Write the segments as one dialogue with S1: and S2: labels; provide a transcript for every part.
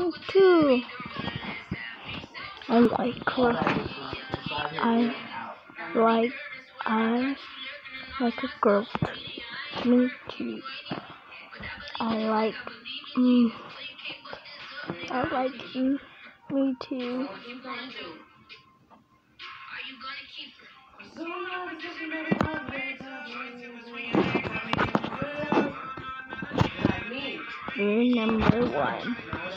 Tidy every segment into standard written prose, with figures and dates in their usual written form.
S1: Me too. I like her. I like a girl too. Me too. I like you. Me too. You're number one.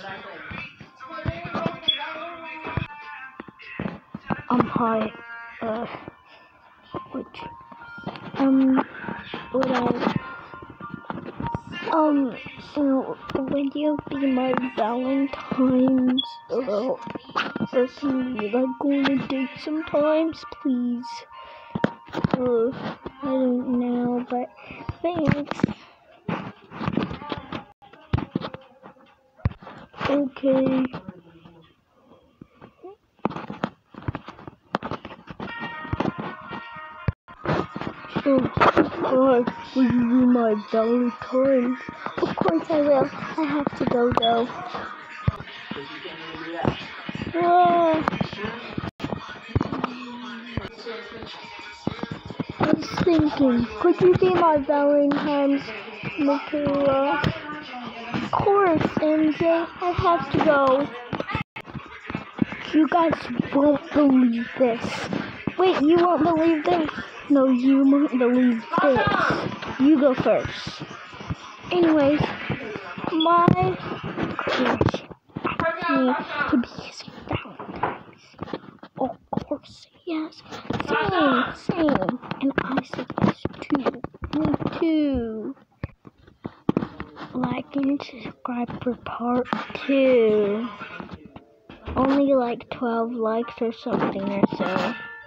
S1: Hi. Would you be my Valentine's? Or can we like go on a date sometimes, please? I don't know, but thanks. Okay. Will you be my Valentine? Of course I will. I have to go though. I was thinking, could you be my Valentine's, Michaela? Of course, MJ. I have to go. You guys won't believe this. Wait, you won't believe this? No, you won't believe this. You go first. Anyways, my crush asked me to be his Valentine's. Of course, yes. Same. And I said yes too. Me too. Like and subscribe for part 2. Only like 12 likes or something or so.